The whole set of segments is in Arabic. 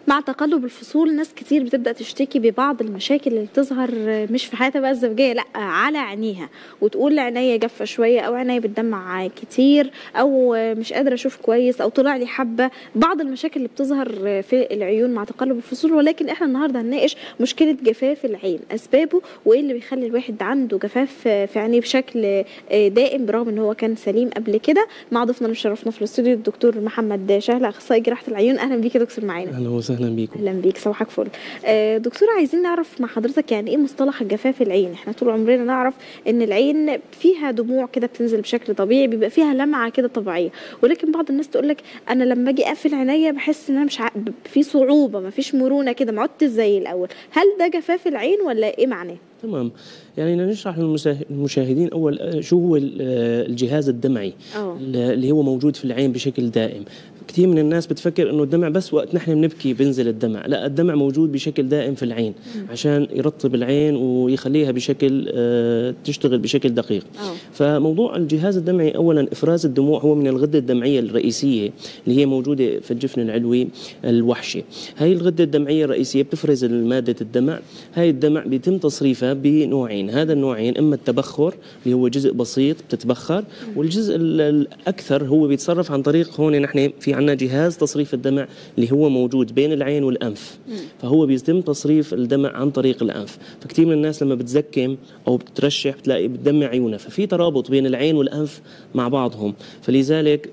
مع تقلب الفصول ناس كتير بتبدأ تشتكي ببعض المشاكل اللي بتظهر مش في حياتها بقى الزوجية، لا على عينيها، وتقول عينيا جافة شوية او عينيا بتدمع كتير او مش قادرة اشوف كويس او طلع لي حبة. بعض المشاكل اللي بتظهر في العيون مع تقلب الفصول. ولكن احنا النهارده هنناقش مشكلة جفاف العين، اسبابه وايه اللي بيخلي الواحد عنده جفاف في عينيه بشكل دائم برغم ان هو كان سليم قبل كده. مع ضيفنا اللي شرفنا في الاستوديو الدكتور محمد شهله، اخصائي جراحة العيون. اهلا بيك يا دكتور معانا. اهلا وسهلا بيكم. اهلا بيك، صباحك فل. دكتور، عايزين نعرف مع حضرتك يعني ايه مصطلح الجفاف العين؟ احنا طول عمرنا نعرف ان العين فيها دموع كده بتنزل بشكل طبيعي، بيبقى فيها لمعه كده طبيعيه، ولكن بعض الناس تقول لك انا لما اجي اقفل عينيا بحس ان انا مش في صعوبه، ما فيش مرونه كده، ما عدتش زي الاول. هل ده جفاف العين ولا ايه معناه؟ تمام، يعني نشرح للمشاهدين اول شو هو الجهاز الدمعي اللي هو موجود في العين بشكل دائم. كثير من الناس بتفكر انه الدمع بس وقت نحن بنبكي بنزل الدمع، لا، الدمع موجود بشكل دائم في العين عشان يرطب العين ويخليها بشكل تشتغل بشكل دقيق. فموضوع الجهاز الدمعي، اولا افراز الدموع هو من الغده الدمعيه الرئيسيه اللي هي موجوده في الجفن العلوي الوحشي. هاي الغده الدمعيه الرئيسيه بتفرز ماده الدمع. هاي الدمع بيتم تصريفها بنوعين، هذا النوعين اما التبخر اللي هو جزء بسيط بتتبخر، والجزء الاكثر هو بيتصرف عن طريق، هون نحن في عندنا جهاز تصريف الدمع اللي هو موجود بين العين والأنف، فهو بيتم تصريف الدمع عن طريق الأنف. فكتير من الناس لما بتزكم أو بترشح بتلاقي بتدمع عيونها، ففي ترابط بين العين والأنف مع بعضهم، فلذلك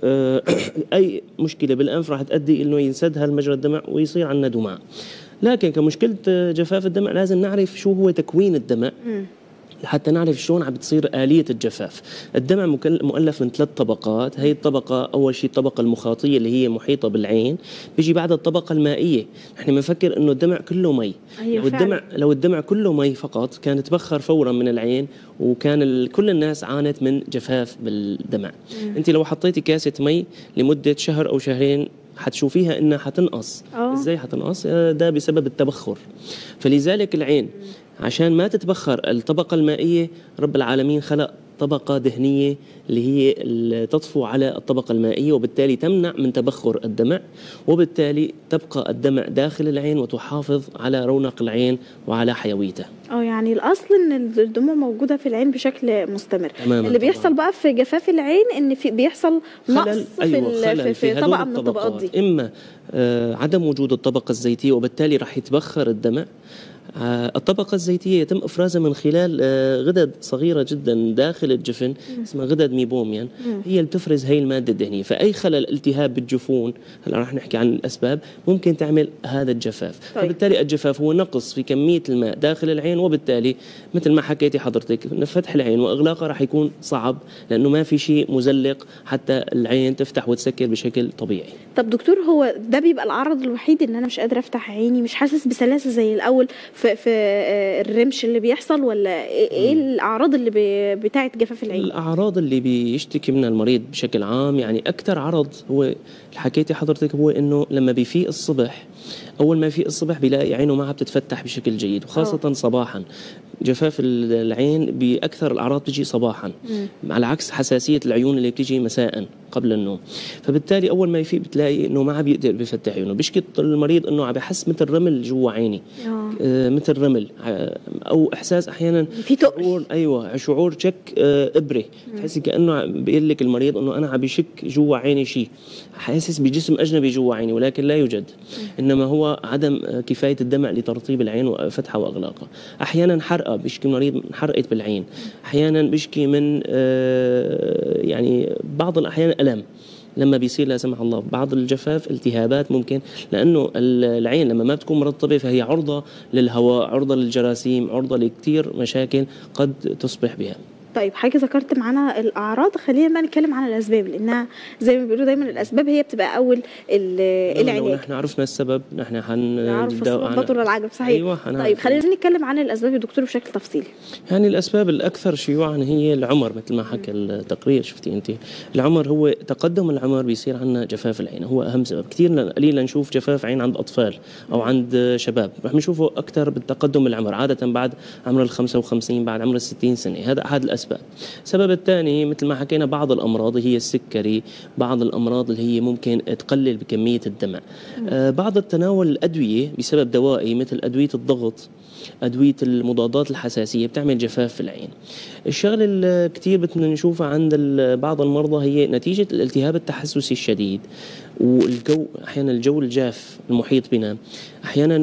أي مشكلة بالأنف راح تؤدي إنه ينسد هالمجرى الدمع ويصير عندنا دموع. لكن كمشكلة جفاف الدمع لازم نعرف شو هو تكوين الدمع لحتى نعرف شلون عم بتصير آلية الجفاف. الدمع مؤلف من 3 طبقات. هي الطبقة أول شيء الطبقة المخاطية اللي هي محيطة بالعين، بيجي بعد الطبقة المائية. نحن بنفكر إنه الدمع كله مي. أيوة، لو الدمع كله مي فقط كان تبخر فورا من العين، وكان كل الناس عانت من جفاف بالدمع. أنت لو حطيتي كاسة مي لمدة شهر أو شهرين حتشوفيها انها حتنقص. ازاي حتنقص؟ ده بسبب التبخر. فلذلك العين عشان ما تتبخر الطبقة المائية، رب العالمين خلق طبقة دهنية اللي هي تطفو على الطبقة المائية، وبالتالي تمنع من تبخر الدمع، وبالتالي تبقى الدمع داخل العين وتحافظ على رونق العين وعلى حيويته. يعني الأصل إن الدموع موجودة في العين بشكل مستمر. اللي بيحصل بقى في جفاف العين إن بيحصل نقص في طبقة من الطبقات دي. إما عدم وجود الطبقة الزيتية وبالتالي راح يتبخر الدمع. الطبقة الزيتية يتم إفرازها من خلال غدد صغيرة جدا داخل الجفن اسمها غدد ميبوميان، هي اللي بتفرز هي المادة الدهنية. فأي خلل التهاب بالجفون، هلا رح نحكي عن الأسباب، ممكن تعمل هذا الجفاف. فبالتالي الجفاف هو نقص في كمية الماء داخل العين، وبالتالي مثل ما حكيتي حضرتك فتح العين وإغلاقها رح يكون صعب لأنه ما في شيء مزلق حتى العين تفتح وتسكر بشكل طبيعي. طب دكتور، هو ده بيبقى العرض الوحيد إن أنا مش قادرة أفتح عيني، مش حاسس بسلاسة زي الأول في الرمش اللي بيحصل، ولا ايه الاعراض اللي بتاعت جفاف العين؟ الاعراض اللي بيشتكي منها المريض بشكل عام، يعني اكثر عرض هو اللي حكيتي حضرتك، هو انه لما بيفيق الصبح، اول ما يفيق الصبح بيلاقي عينه ما عم تتفتح بشكل جيد، وخاصه صباحا. جفاف العين باكثر الاعراض بتجي صباحا، على عكس حساسيه العيون اللي بتجي مساء قبل النوم. فبالتالي اول ما يفيق بتلاقي انه ما عم بيقدر بيفتح عيونه، بيشكي المريض انه عم بحس مثل رمل جوا عيني، مثل رمل، او احساس احيانا في تقل. ايوه، شعور شك ابره، تحسي كانه بيقول لك المريض انه انا عم بشك جوا عيني شيء، حاسس بجسم اجنبي جوا عيني، ولكن لا يوجد، انما هو عدم كفايه الدمع لترطيب العين وفتحها واغلاقها. احيانا حرقه، بيشكي المريض حرقت بالعين، احيانا بيشكي من يعني بعض الاحيان الم لما بيصير لا سمح الله بعض الجفاف، التهابات ممكن، لأنه العين لما ما بتكون مرطبة فهي عرضة للهواء، عرضة للجراثيم، عرضة لكتير مشاكل قد تصبح بها. طيب، حاجة ذكرت معانا الأعراض، خلينا بقى نتكلم عن الأسباب، لأنها زي ما بيقولوا دايما الأسباب هي بتبقى أول العلاج. لو نحن عرفنا السبب نحن نعرف السبب بطل العجب، صحيح. أيوة. طيب، خلينا نتكلم عن الأسباب يا دكتور بشكل تفصيلي. يعني الأسباب الأكثر شيوعا هي العمر، مثل ما حكى التقرير، شفتي أنت، العمر هو تقدم العمر بيصير عندنا جفاف العين، هو أهم سبب. كثير قليل نشوف جفاف عين عند أطفال أو عند شباب، رح نشوفه أكثر بالتقدم العمر، عادة بعد عمر 55 بعد عمر 60 سنة. هذا أحد الأسباب. أسباب. السبب الثاني مثل ما حكينا بعض الأمراض هي السكري، بعض الأمراض اللي هي ممكن تقلل بكمية الدمع. بعض التناول الأدوية بسبب دوائي مثل أدوية الضغط، أدوية المضادات الحساسية بتعمل جفاف في العين. الشغلة اللي كتير بدنا نشوفها عند بعض المرضى هي نتيجة الالتهاب التحسسي الشديد والجو، أحيانا الجو الجاف المحيط بنا، أحيانا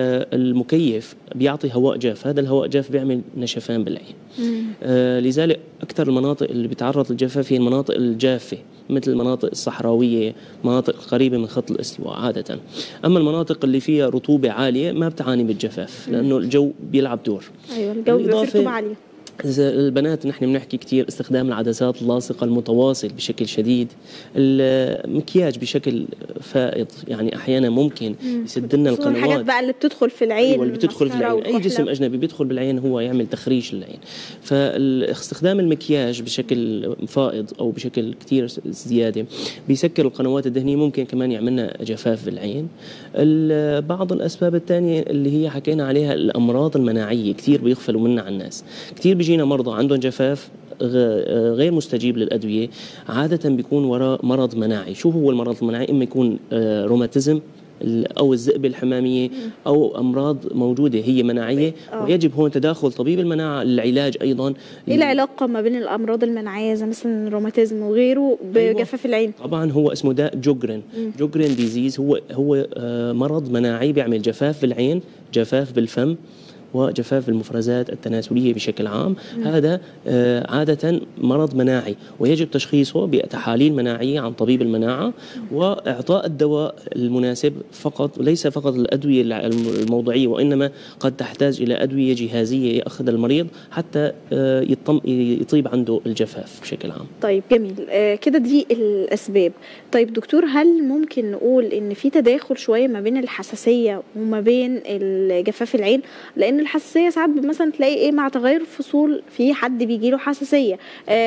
المكيف بيعطي هواء جاف، هذا الهواء جاف بيعمل نشفان بالعين. لذلك أكثر المناطق اللي بتعرض للجفاف هي المناطق الجافة مثل المناطق الصحراوية، مناطق قريبة من خط الاستواء عادة. أما المناطق اللي فيها رطوبة عالية ما بتعاني بالجفاف لأنه الجو بيلعب دور. أيوة الجو بيبقى فيه رطوبة عالية. البنات نحن بنحكي كتير استخدام العدسات اللاصقة المتواصل بشكل شديد، المكياج بشكل فائض، يعني أحيانا ممكن يسد لنا القنوات. الحاجات بقى اللي بتدخل في العين، أيوة اللي بتدخل في العين، أي جسم أجنبي بيدخل بالعين هو يعمل تخريش للعين. فاستخدام المكياج بشكل فائض أو بشكل كتير زيادة بيسكر القنوات الدهنية، ممكن كمان يعملنا جفاف بالعين. بعض الأسباب الثانية اللي هي حكينا عليها الأمراض المناعية كتير بيغفلوا منها عن الناس. كتير بيجينا مرضى عندهم جفاف غير مستجيب للأدوية، عادة بيكون وراء مرض مناعي. شو هو المرض المناعي؟ إما يكون روماتيزم أو الذئبة الحمامية أو أمراض موجودة هي مناعية، ويجب هون تداخل طبيب المناعة للعلاج أيضا. إيه العلاقة ما بين الأمراض المناعية زي مثلا الروماتيزم وغيره بجفاف العين؟ طبعا هو اسمه داء جوجرين، جوجرين ديزيز، هو مرض مناعي بيعمل جفاف بالعين، جفاف بالفم، وجفاف المفرزات التناسلية بشكل عام. هذا عادة مرض مناعي ويجب تشخيصه بتحاليل مناعية عن طبيب المناعة وإعطاء الدواء المناسب فقط، ليس فقط الأدوية الموضعية، وإنما قد تحتاج إلى أدوية جهازية يأخذ المريض حتى يطيب عنده الجفاف بشكل عام. طيب جميل، كده دي الأسباب. طيب دكتور، هل ممكن نقول إن في تداخل شوية ما بين الحساسية وما بين جفاف العين؟ لأن الحساسيه ساعات مثلا تلاقي مع تغير الفصول في حد بيجي له حساسيه،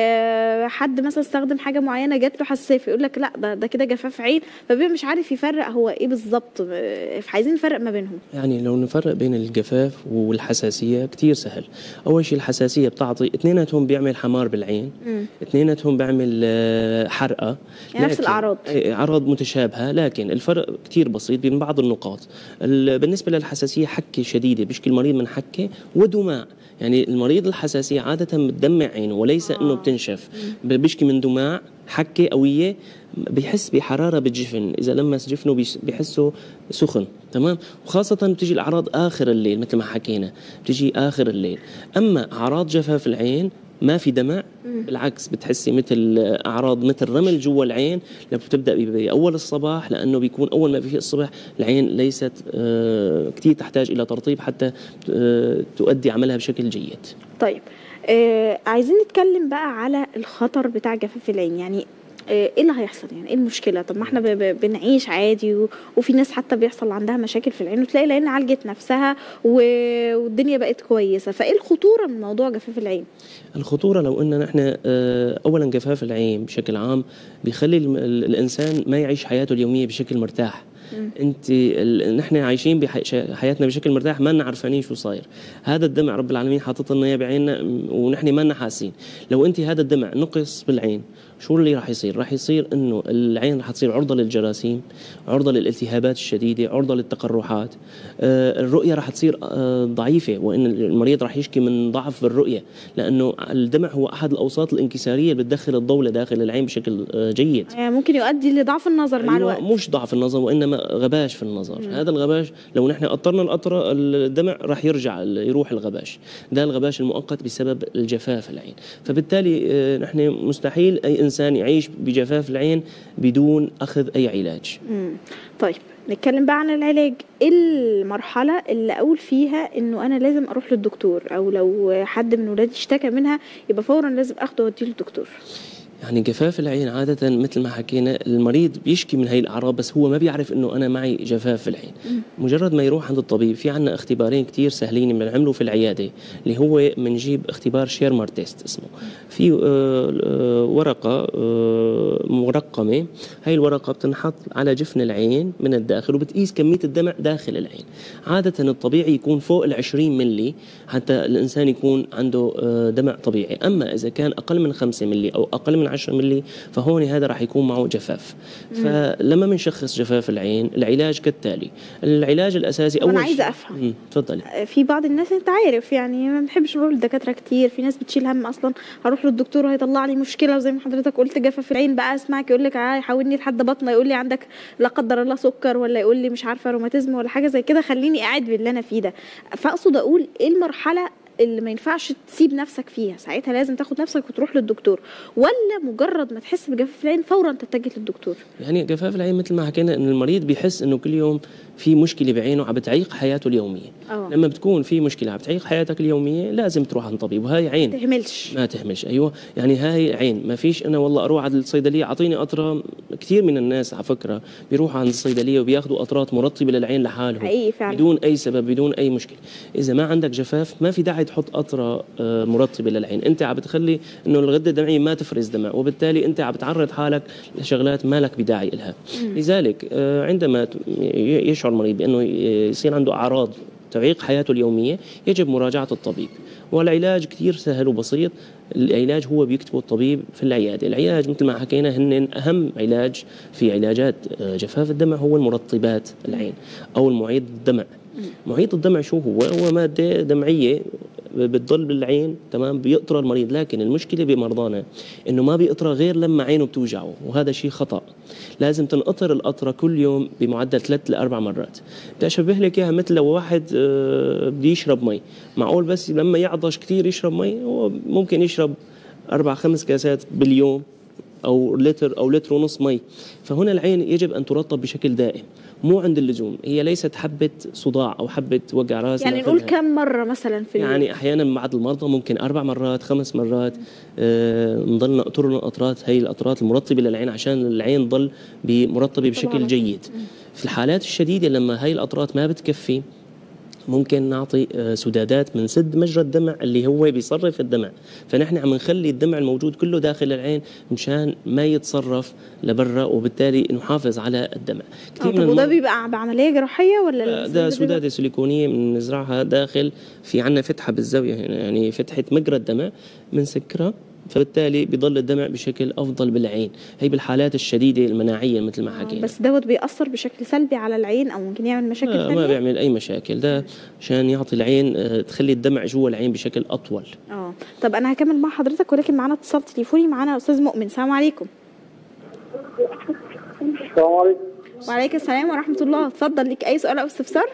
حد مثلا استخدم حاجه معينه جات له حساسيه، فيقول لك لا ده كده جفاف عين، فبيبقى مش عارف يفرق هو ايه بالظبط. فعايزين نفرق ما بينهم. يعني لو نفرق بين الجفاف والحساسيه كتير سهل. اول شيء الحساسيه بتعطي اثنيناتهم بيعمل حمار بالعين، اثنيناتهم بيعمل حرقه، يعني نفس الاعراض، اعراض متشابهه، لكن الفرق كتير بسيط بين بعض النقاط. بالنسبه للحساسيه حكه شديده بيشكي المريض من حكه ودماع، يعني المريض الحساسيه عاده بتدمع عينه وليس انه بتنشف، بيشكي من دماع، حكه قويه، بيحس بحراره بالجفن، اذا لمس جفنه بيحسه سخن، تمام. وخاصه بتجي الاعراض اخر الليل مثل ما حكينا، بتجي اخر الليل. اما اعراض جفاف العين ما في دمع، بالعكس بتحسي مثل اعراض مثل رمل جوا العين لما بتبدا باول الصباح، لانه بيكون اول ما بيفيق الصبح العين ليست كثير تحتاج الى ترطيب حتى تؤدي عملها بشكل جيد. طيب عايزين نتكلم بقى على الخطر بتاع جفاف العين، يعني ايه اللي هيحصل؟ يعني ايه المشكله؟ طب ما احنا بنعيش عادي وفي ناس حتى بيحصل عندها مشاكل في العين وتلاقي العين عالجت نفسها والدنيا بقت كويسه، فايه الخطوره من موضوع جفاف العين؟ الخطوره لو ان نحن اولا جفاف العين بشكل عام بيخلي الانسان ما يعيش حياته اليوميه بشكل مرتاح. نحن عايشين بحياتنا بشكل مرتاح، ما لنا عارفين شو صاير. هذا الدمع رب العالمين حاطط لنا اياه بعيننا ونحن ما لنا حاسين. لو انت هذا الدمع نقص بالعين شو اللي راح يصير؟ راح يصير انه العين راح تصير عرضه للجراثيم، عرضه للالتهابات الشديده، عرضه للتقرحات، الرؤيه راح تصير ضعيفه، وان المريض راح يشكي من ضعف بالرؤيه، لانه الدمع هو احد الاوساط الانكساريه اللي بتدخل الضوء لداخل العين بشكل جيد. يعني ممكن يؤدي لضعف النظر مع الوقت. مش ضعف النظر وانما غباش في النظر. هذا الغباش لو نحن قطرنا القطره الدمع راح يروح الغباش، ده الغباش المؤقت بسبب الجفاف العين. فبالتالي نحن مستحيل اي انسان يعيش بجفاف العين بدون اخذ اي علاج. طيب نتكلم بقى عن العلاج. ايه المرحله اللي اقول فيها انه انا لازم اروح للدكتور، او لو حد من ولادي اشتكى منها يبقى فورا لازم اخده واديه للدكتور؟ يعني جفاف العين عادة مثل ما حكينا المريض بيشكي من هاي الأعراض، بس هو ما بيعرف إنه أنا معي جفاف في العين. مجرد ما يروح عند الطبيب، في عنا اختبارين كتير سهلين بنعمله في العيادة، اللي هو بنجيب اختبار شيرمر تيست اسمه. في ورقة مرقمة، هاي الورقة بتنحط على جفن العين من الداخل وبتقيس كمية الدمع داخل العين. عادة الطبيعي يكون فوق 20 ملي حتى الإنسان يكون عنده دمع طبيعي. أما إذا كان أقل من 5 ملي أو أقل من 10 ملي فهون هذا راح يكون معه جفاف. فلما بنشخص جفاف العين العلاج كالتالي. العلاج الأساسي أول أنا عايزة أفهم. تفضلي. في بعض الناس أنت عارف يعني ما بنحبش نروح للدكاترة كتير، في ناس بتشيل هم أصلا هروح للدكتور وهيطلع لي مشكلة، وزي ما حضرتك قلت جفاف العين بقى اسمعك يقول لك يحولني لحد بطنه، يقول لي عندك لا قدر الله سكر، ولا يقول لي مش عارفة روماتيزم ولا حاجة زي كده، خليني قاعد باللي أنا فيه ده. فأقصد أقول إيه المرحلة اللي ما ينفعش تسيب نفسك فيها؟ ساعتها لازم تاخد نفسك وتروح للدكتور، ولا مجرد ما تحس بجفاف العين فورا تتجه للدكتور؟ يعني جفاف العين مثل ما حكينا ان المريض بيحس انه كل يوم في مشكله بعينه عم بتعيق حياته اليوميه. لما بتكون في مشكله عم بتعيق حياتك اليوميه لازم تروح عند طبيب. وهي عين ما تهملش. ايوه يعني هاي عين، ما فيش انا والله اروح على الصيدليه اعطيني قطره. كثير من الناس على فكره بيروحوا عند الصيدليه وبياخذوا قطرات مرطبه للعين لحالهم بدون اي سبب، بدون اي مشكله. اذا ما عندك جفاف ما في داعي تحط قطره مرطبه للعين، انت عم بتخلي انه الغده الدمعيه ما تفرز دمع، وبالتالي انت عم بتعرض حالك لشغلات ما لك بداعي لها. لذلك عندما يشعر المريض بانه يصير عنده اعراض تعيق حياته اليوميه يجب مراجعه الطبيب. والعلاج كثير سهل وبسيط. العلاج هو بيكتبه الطبيب في العياده. العلاج مثل ما حكينا هن اهم علاج في علاجات جفاف الدمع هو المرطبات العين او المعيد الدمع. معيد الدمع شو هو؟ هو ماده دمعيه بتضل بالعين، تمام، بيقطر المريض. لكن المشكله بمرضانا انه ما بيقطر غير لما عينه بتوجعه، وهذا شيء خطا. لازم تنقطر القطره كل يوم بمعدل 3 ل 4 مرات. بدي اشبه لك اياها مثل لو واحد بده يشرب مي، معقول بس لما يعطش كثير يشرب مي؟ هو ممكن يشرب 4-5 كاسات باليوم أو لتر أو لتر ونص مي. فهنا العين يجب أن ترطب بشكل دائم، مو عند اللزوم. هي ليست حبة صداع أو حبة وجع راس. يعني نقول كم مرة مثلا في اليوم؟ يعني أحيانا بعض المرضى ممكن 4 مرات 5 مرات نضل نقطر القطرات، هي القطرات المرطبة للعين عشان العين تضل مرطبة بشكل جيد. في الحالات الشديدة لما هاي القطرات ما بتكفي ممكن نعطي سدادات من سد مجرى الدمع اللي هو بيصرف الدمع. فنحن عم نخلي الدمع الموجود كله داخل العين مشان ما يتصرف لبرا، وبالتالي نحافظ على الدمع. كثير من وده بيبقى بعملية جراحية ولا ده سدادة سيليكونية بنزرعها داخل، في عنا فتحة بالزاوية يعني فتحة مجرى الدمع بنسكرها، فبالتالي بيضل الدمع بشكل أفضل بالعين. هي بالحالات الشديدة المناعية مثل ما حكينا. بس دوت بيأثر بشكل سلبي على العين أو ممكن يعمل مشاكل ثانية؟ ما بيعمل أي مشاكل، ده عشان يعطي العين تخلي الدمع جوا العين بشكل أطول. طب أنا هكمل مع حضرتك، ولكن معنا اتصال تليفوني. معنا أستاذ مؤمن. السلام عليكم. السلام عليكم. وعليكم السلام ورحمة الله. اتفضل، ليك أي سؤال أو استفسار؟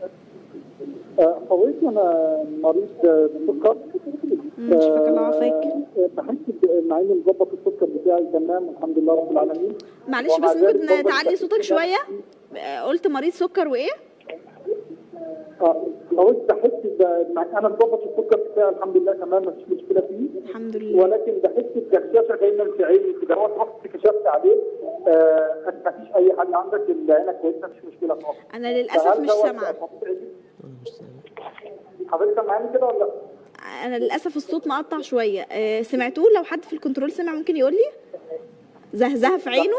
حضرتك أنا مريض سكر. شفاك الله وعافاك. بحس مع اني مظبط السكر بتاعي تمام والحمد لله رب العالمين. معلش بس ممكن تعلي صوتك شويه؟ قلت مريض سكر وايه؟ حضرتك بحس انا مظبط السكر بتاعي الحمد لله تمام، مفيش مشكله فيه الحمد لله، ولكن بحس بجشاشه دايما في عيني كده. هو رحت كشفت عليه مفيش اي حاجه عندك، عينك كويسه مفيش مشكله خالص. انا للاسف مش سامعه. حضرتك سامعاني كده ولا لا؟ انا للاسف الصوت مقطع شويه. سمعتوه؟ لو حد في الكنترول سمع ممكن يقول لي. زهزه في عينه.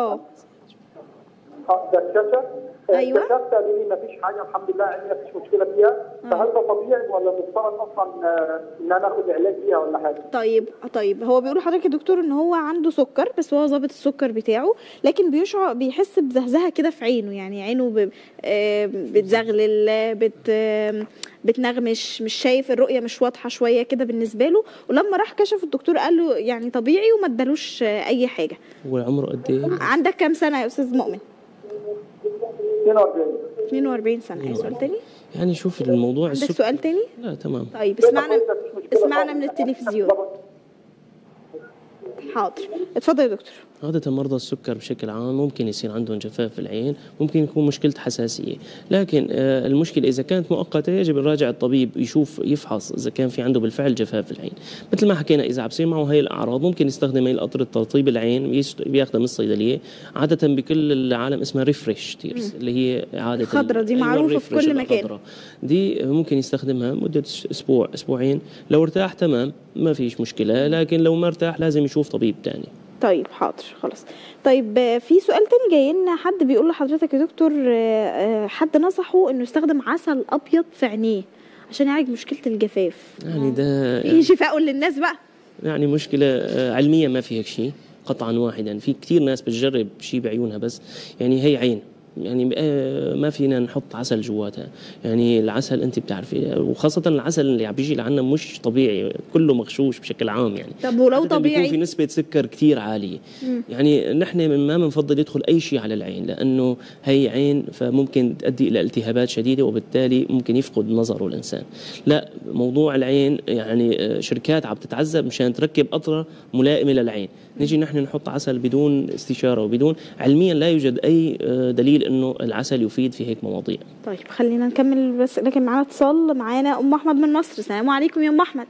دشاشه. ايوه كشفت قالوا لي مفيش حاجه الحمد لله، عيني مفيش مشكله فيها. فهل ده طبيعي ولا مفترض اصلا ان انا اخد علاج فيها ولا حاجه؟ طيب هو بيقول لحضرتك يا دكتور ان هو عنده سكر، بس هو ظابط السكر بتاعه، لكن بيحس بزهزهه كده في عينه، يعني عينه بتزغلل، بتنغمش، مش شايف، الرؤيه مش واضحه شويه كده بالنسبه له. ولما راح كشف الدكتور قال له يعني طبيعي وما ادالوش اي حاجه. هو عمره قد ايه؟ عندك كام سنه يا استاذ مؤمن؟ 42 سنه. اي سؤال تاني؟ يعني شوف الموضوع عندك سؤال تاني؟ لا تمام. طيب اسمعنا من التلفزيون. حاضر، اتفضل يا دكتور. عادة مرضى السكر بشكل عام ممكن يصير عندهم جفاف في العين، ممكن يكون مشكلة حساسية، لكن المشكلة إذا كانت مؤقتة يجب يراجع الطبيب يشوف يفحص إذا كان في عنده بالفعل جفاف في العين. مثل ما حكينا إذا عم بصير معه هاي الأعراض ممكن يستخدم هاي القطرة ترطيب العين بياخذها من الصيدلية، عادة بكل العالم اسمها ريفريش تيرز اللي هي عادة الخضرة دي معروفة في كل مكان. دي ممكن يستخدمها مدة أسبوع أسبوعين، لو ارتاح تمام ما فيش مشكلة، لكن لو ما ارتاح لازم يشوف طبيب تاني. طيب حاضر خلاص. طيب في سؤال تاني جاي لنا، حد بيقول لحضرتك يا دكتور حد نصحه انه يستخدم عسل ابيض في عينيه عشان يعالج مشكله الجفاف. يعني ده ايه شفاء للناس بقى؟ يعني مشكله علميا ما في هيك شيء قطعا واحدا، في كثير ناس بتجرب شيء بعيونها بس، يعني هي عين، يعني ما فينا نحط عسل جواتها، يعني العسل انت بتعرفي، وخاصه العسل اللي عم بيجي لعنا مش طبيعي، كله مغشوش بشكل عام يعني. طب ولو طبيعي بيكون في نسبه سكر كثير عاليه. يعني نحن ما بنفضل يدخل اي شيء على العين، لانه هي عين فممكن تؤدي الى التهابات شديده وبالتالي ممكن يفقد نظره الانسان. لا، موضوع العين يعني شركات عم تتعذب مشان تركب قطره ملائمه للعين، نجي نحن نحط عسل بدون استشاره وبدون، علميا لا يوجد اي دليل انه العسل يفيد في هيك مواضيع. طيب خلينا نكمل، بس لكن معانا اتصال، معانا ام احمد من مصر. السلام عليكم يا ام احمد.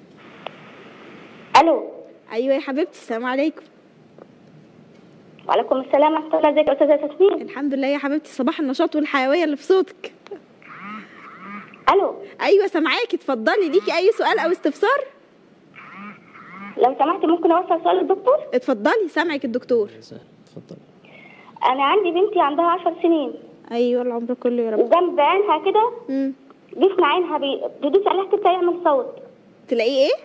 الو. ايوه يا حبيبتي، السلام عليكم. وعليكم السلام ورحمه الله. ازيك يا استاذه تسنيم؟ الحمد لله يا حبيبتي، صباح النشاط والحيويه اللي في صوتك. الو. ايوه سامعاكي، اتفضلي، ليكي اي سؤال او استفسار؟ لو سمحتي ممكن اوصل سؤال للدكتور؟ اتفضلي، سامعك الدكتور. اتفضلي. انا عندي بنتي عندها 10 سنين. ايوه العمر كله يا رب. جنب عينها كده جفن عينها بيدوس عليها كده يعمل صوت. تلاقيه ايه؟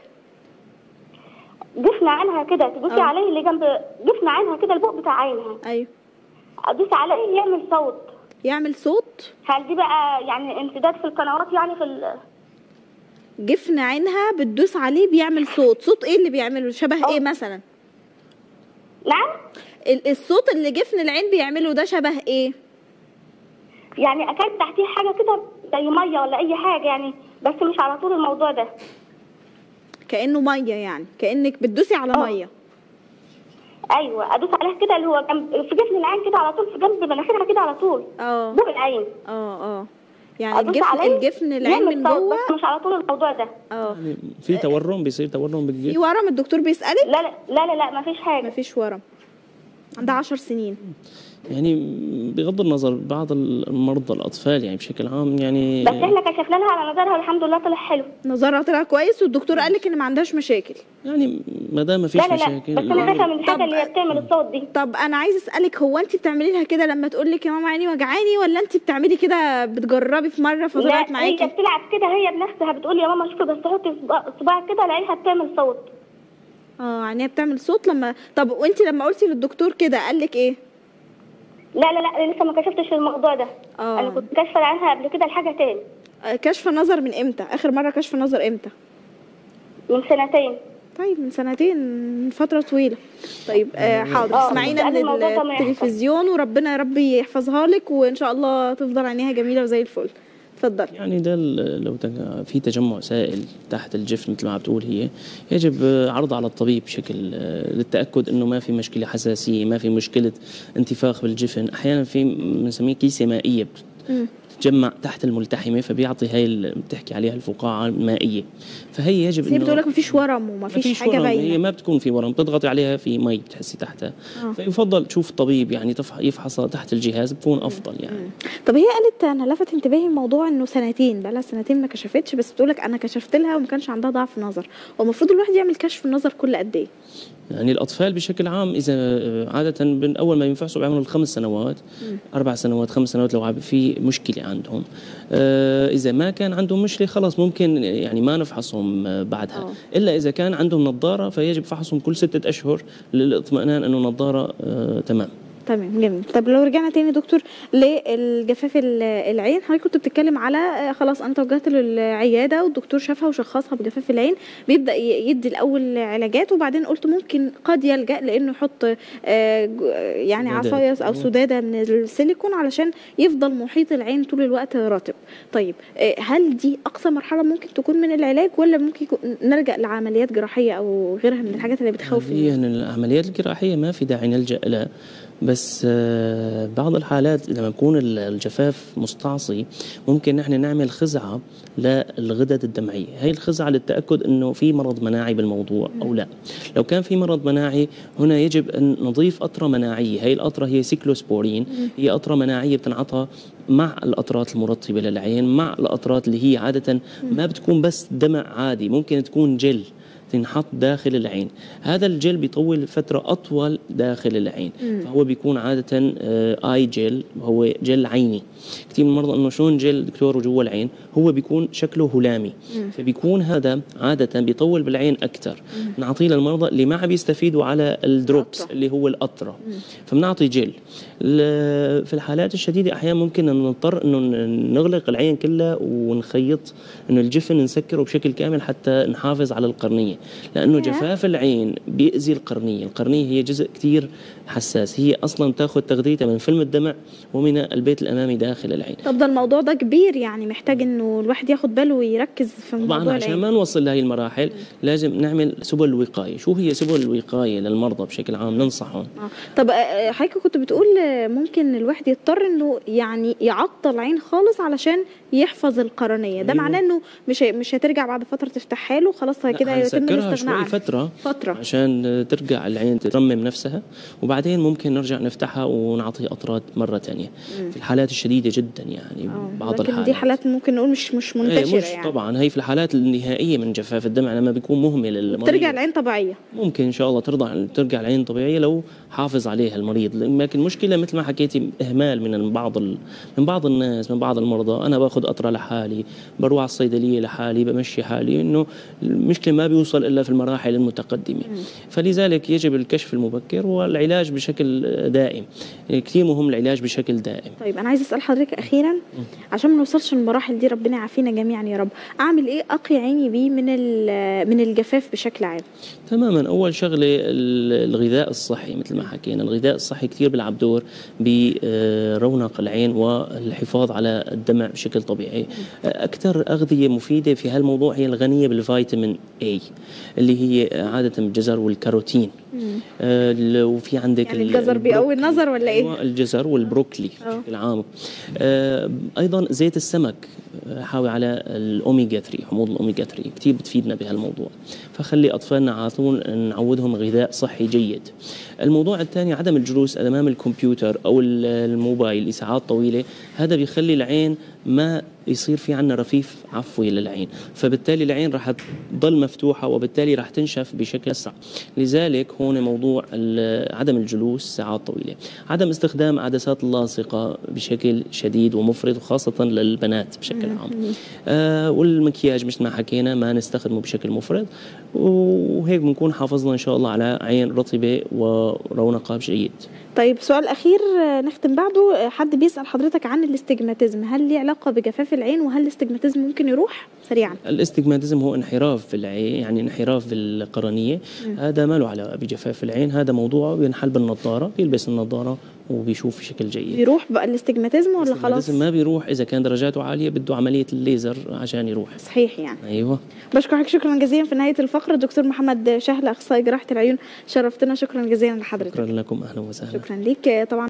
جفن عينها كده تدوسي عليه اللي جنب جفن عينها كده، البوق بتاع عينها. ايوه. ادوس عليه يعمل صوت. يعمل صوت؟ هل دي بقى يعني انسداد في القنوات يعني في جفن عينها بتدوس عليه بيعمل صوت؟ صوت ايه اللي بيعمله؟ شبه ايه مثلا؟ نعم؟ الصوت اللي جفن العين بيعمله ده شبه ايه؟ يعني اكاد تحتيه حاجه كده زي ميه ولا اي حاجه يعني، بس مش على طول الموضوع ده. كانه ميه يعني، كانك بتدوسي على ميه. ايوه، ادوس عليها كده اللي هو جنب في جفن العين كده على طول، في جنب مناخيرها كده على طول. بوق العين. يعني الجفن العين من جوه، بس مش على طول الموضوع ده. يعني في تورم، بيصير تورم بالجفن؟ في ورم الدكتور بيسالك؟ لا لا لا لا ما فيش حاجه. ما فيش ورم. عندها 10 سنين. يعني بغض النظر بعض المرضى الاطفال يعني بشكل عام يعني، بس احنا كشفنا لها على نظرها والحمد لله طلع حلو. نظرها طلع كويس والدكتور قال لك ان ما عندهاش مشاكل. يعني ما دام ما فيش مشاكل. بس انا خايفه من الحاجه اللي هي بتعمل الصوت دي. طب انا عايزه اسالك، هو انت بتعملي لها كده لما تقول لك يا ماما عيني وجعاني، ولا انت بتعملي كده بتجربي في مره فطلعت معاكي؟ لا، هي بتلعب كده هي بنفسها، بتقول يا ماما شوفي بس حطي صباعك كده الاقيها بتعمل صوت. يعني هي بتعمل صوت لما. طب وانت لما قلتي للدكتور كده قال لك ايه؟ لا لا لا لسه ما كشفتش الموضوع ده. انا كنت كاشفه عنها قبل كده لحاجه تاني. كشف نظر من امتى؟ اخر مره كشف نظر امتى؟ من 2 سنين. طيب من 2 سنين فتره طويله. طيب حاضر، اسمعينا من التلفزيون وربنا يا رب يحفظها لك، وان شاء الله تفضل عينيها جميله وزي الفل. اتفضل. يعني ده لو في تجمع سائل تحت الجفن مثل ما بتقول هي، يجب عرض على الطبيب بشكل للتاكد انه ما في مشكله حساسيه، ما في مشكله انتفاخ بالجفن. احيانا في بنسميه كيسه مائيه بتتجمع تحت الملتحمه، فبيعطي هاي بتحكي عليها الفقاعه المائيه، فهي يجب انه بتقول لك ما فيش ورم وما فيش حاجه باينه. هي ما بتكون في ورم، بتضغطي عليها في مي بتحسي تحتها. فيفضل تشوف الطبيب يعني يفحصها تحت الجهاز، بكون افضل يعني. طب هي قالت، انا لفت انتباهي الموضوع انه سنتين، بقى لها 2 ما كشفتش، بس بتقول لك انا كشفت لها وما كانش عندها ضعف نظر. هو المفروض الواحد يعمل كشف النظر كل قد ايه؟ يعني الأطفال بشكل عام إذا عادة من أول ما ينفحصوا بيعملوا 5 سنوات 4 سنوات 5 سنوات لو في مشكلة عندهم. إذا ما كان عندهم مشكلة خلاص ممكن يعني ما نفحصهم بعدها. إلا إذا كان عندهم نظارة فيجب فحصهم كل 6 أشهر للإطمئنان أنه نظارة تمام. تمام جميل. طب لو رجعنا تاني دكتور للجفاف العين، حضرتك كنت بتتكلم على خلاص انا توجهت للعياده والدكتور شافها وشخصها بجفاف العين، بيبدا يدي الاول علاجات وبعدين قلت ممكن قد يلجا لانه يحط يعني عصايه او سداده من السيليكون علشان يفضل محيط العين طول الوقت رطب. طيب هل دي اقصى مرحله ممكن تكون من العلاج ولا ممكن نلجا لعمليات جراحيه او غيرها من الحاجات اللي بتخوف الناس؟ يعني العمليات الجراحيه ما في داعي نلجا لها، بس بعض الحالات لما يكون الجفاف مستعصي ممكن نحن نعمل خزعة للغدد الدمعية. هي الخزعة للتأكد أنه في مرض مناعي بالموضوع أو لا. لو كان في مرض مناعي هنا يجب أن نضيف قطرة مناعية. هي القطرة هي سيكلوسبورين، هي قطرة مناعية بتنعطى مع القطرات المرطبة للعين، مع القطرات اللي هي عادة ما بتكون بس دمع عادي، ممكن تكون جل تنحط داخل العين. هذا الجل بيطول فترة أطول داخل العين، فهو بيكون عادة آي جل، هو جل عيني. كثير من المرضى إنه شلون جل دكتور وجوا العين، هو بيكون شكله هلامي، فبيكون هذا عادة بيطول بالعين أكثر. نعطيه للمرضى اللي ما عم يستفيدوا على الدروبس اللي هو القطرة، فبنعطي جل. في الحالات الشديدة أحيانا ممكن أن نضطر إنه نغلق العين كلها ونخيط إنه الجفن نسكره بشكل كامل حتى نحافظ على القرنية، لأنه جفاف العين بيأذي القرنية. القرنية هي جزء كتير حساس، هي أصلا تاخذ تغذيتها من فيلم الدمع ومن البيت الأمامي داخل العين. طب ده الموضوع ده كبير، يعني محتاج إنه الواحد ياخد باله ويركز في موضوع العين. طبعا عشان ما نوصل لهي المراحل لازم نعمل سبل الوقاية. شو هي سبل الوقاية للمرضى بشكل عام ننصحهم؟ طب حضرتك كنت بتقول ممكن الواحد يضطر إنه يعني يعطل عين خالص علشان يحفظ القرنية. ده معناه إنه مش هترجع بعد فترة تفتحها له خلاص كده يتم الاستغناء عنها فترة عشان ترجع العين ترمم نفسها، وبعدين ممكن نرجع نفتحها ونعطي قطرات مرة تانية في الحالات الشديدة جدا. يعني بعض الحالات دي حالات ممكن نقول مش منتشرة مش يعني. طبعا هي في الحالات النهائية من جفاف الدمع لما بيكون مهمل المريض ترجع العين طبيعية، ممكن إن شاء الله ترجع العين طبيعية لو حافظ عليها المريض. لكن المشكلة مثل ما حكيتي إهمال من بعض الناس، من بعض المرضى. أنا باخذ قطرة لحالي، بروح على الصيدلية لحالي، بمشي حالي، إنه المشكلة ما بيوصل إلا في المراحل المتقدمة. فلذلك يجب الكشف المبكر والعلاج بشكل دائم. كثير مهم العلاج بشكل دائم. طيب أنا عايز أسأل حضرتك أخيرا عشان ما نوصلش للمراحل دي، ربنا يعافينا جميعا يا رب، أعمل إيه أقي عيني بيه من الجفاف بشكل عام؟ تماما. أول شغلة الغذاء الصحي. مثل ما حكينا الغذاء الصحي كثير بيلعب دور برونق العين والحفاظ على الدمع بشكل طبيعي. أكثر أغذية مفيدة في هالموضوع هي الغنية بالفيتامين A اللي هي عادة الجزر والكاروتين. وفي عندك يعني الجزر بيقوي النظر ولا إيه؟ الجزر والبروكلي بشكل عام. أيضا زيت السمك حاوي على الأوميجا 3، حموض الأوميجا 3 كتير بتفيدنا بهالموضوع. فخلي أطفالنا على طول نعودهم غذاء صحي جيد. الموضوع الثاني عدم الجلوس أمام الكمبيوتر أو الموبايل لساعات طويلة. هذا بيخلي العين ما يصير في عنا رفيف عفوي للعين، فبالتالي العين راح تضل مفتوحة وبالتالي راح تنشف بشكل أسرع. لذلك هون موضوع عدم الجلوس ساعات طويلة، عدم استخدام عدسات اللاصقة بشكل شديد ومفرط، وخاصة للبنات بشكل عام. والمكياج مثل ما حكينا ما نستخدمه بشكل مفرط، وهيك بنكون حافظنا إن شاء الله على عين رطبة ورونقها جيد. طيب سؤال أخير نختم بعده، حد بيسأل حضرتك عن الاستجماتيزم، هل ليه علاقة بجفاف العين وهل الاستجماتيزم ممكن يروح سريعا؟ الاستجماتيزم هو انحراف في العين، يعني انحراف في القرنية. هذا ما له علاقة بجفاف العين، هذا موضوع بينحل بالنظارة، بيلبس النظارة وبيشوف بشكل جيد. بيروح بقى الاستجماتيزم ولا خلاص؟ الاستجماتيزم ما بيروح، إذا كان درجاته عالية بده عملية الليزر عشان يروح. صحيح يعني. أيوة. بشكرك شكرا جزيلا. في نهاية الفقرة دكتور محمد شهلة أخصائي جراحة العيون، شرفتنا، شكرا جزيلا لحضرتك. شكرا لكم، أهلا وسهلا. شكرا ليك. طبعا